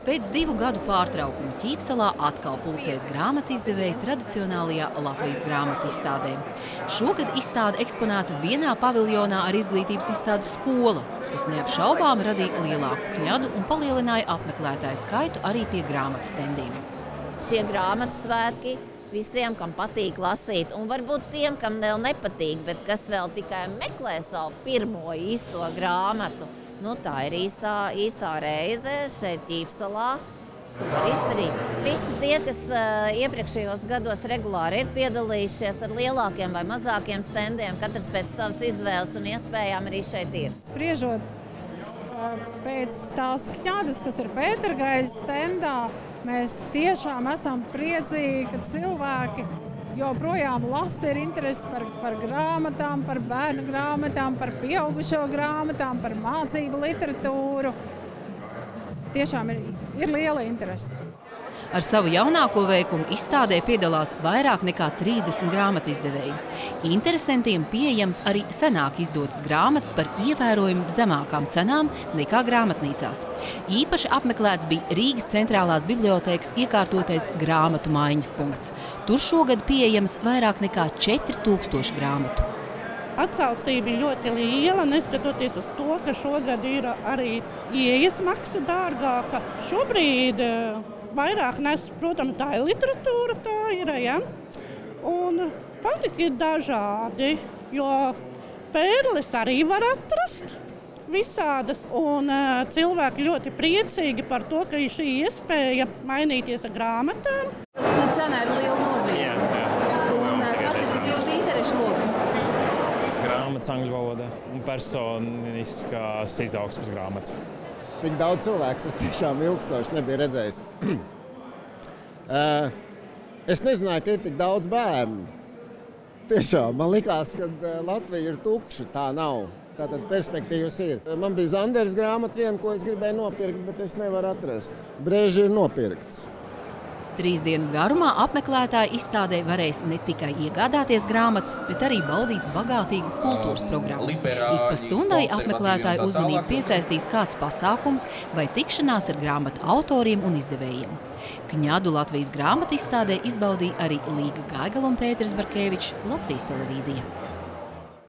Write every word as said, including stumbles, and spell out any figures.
Pēc divu gadu pārtraukumu Ķīpsalā atkal pulcējas grāmatizdevēji tradicionālajā Latvijas grāmatu izstādē. Šogad izstāde eksponēta vienā paviljonā ar izglītības izstādes skola, kas neapšaubām radīja lielāku kņadu un palielināja apmeklētāju skaitu arī pie grāmatu stendiem. Šie grāmatu svētki visiem, kam patīk lasīt, un varbūt tiem, kam vēl nepatīk, bet kas vēl tikai meklē savu pirmo īsto grāmatu. Nu, tā ir īstā, īstā reize šeit Ķīpsalā. To var izdarīt. Visi tie, kas uh, iepriekšējos gados regulāri ir piedalījušies ar lielākiem vai mazākiem stendiem, katrs pēc savas izvēles un iespējām arī šeit ir. Spriežot uh, pēc tās kņadas, kas ir Pētergaļa stendā, mēs tiešām esam priecīgi, ka cilvēki joprojām lasa, ir interesi par, par grāmatām, par bērnu grāmatām, par pieaugušo grāmatām, par mācību literatūru. Tiešām ir, ir liela interese. Ar savu jaunāko veikumu izstādē piedalās vairāk nekā trīsdesmit grāmatizdevēji. Interesantiem pieejams arī senāk izdotas grāmatas par ievērojami zemākām cenām nekā grāmatnīcās. Īpaši apmeklēts bija Rīgas centrālās bibliotēkas iekārtotais grāmatu maiņas punkts. Tur šogad pieejams vairāk nekā četri tūkstoši grāmatu. Atsaucība ir ļoti liela, neskatoties uz to, ka šogad ir arī ieejas maksa dārgāka. Šobrīd vairāk nes, protams, tā ir literatūra, tā ir, ja? Un faktiski ir dažādi, jo pērles arī var atrast visādas, un uh, cilvēki ļoti priecīgi par to, ka ir šī iespēja mainīties ar grāmatām. Tas cena ir liela nozīme. Jā, jā. Un uh, kas ir tas jūsu interešu loks? Grāmatas angļu valoda un personiskās izaugsmes grāmatas. Tik daudz cilvēks es tiešām ilgstoši nebiju redzējis. Es nezināju, ka ir tik daudz bērnu. Tiešām, man likās, ka Latvija ir tukša, tā nav. Tātad perspektīvas ir. Man bija Zanders grāmata viena, ko es gribēju nopirkt, bet es nevaru atrast. Brēži ir nopirkts. Trīs dienu garumā apmeklētāji izstādē varēs ne tikai iegādāties grāmatas, bet arī baudīt bagātīgu kultūras programmu. Ik pa stundai apmeklētāju uzmanību piesaistīs kāds pasākums vai tikšanās ar grāmatu autoriem un izdevējiem. Kņadu Latvijas grāmatu izstādē izbaudīja arī Līga Gaigala un Pēters Barkevičs, Latvijas televīzija.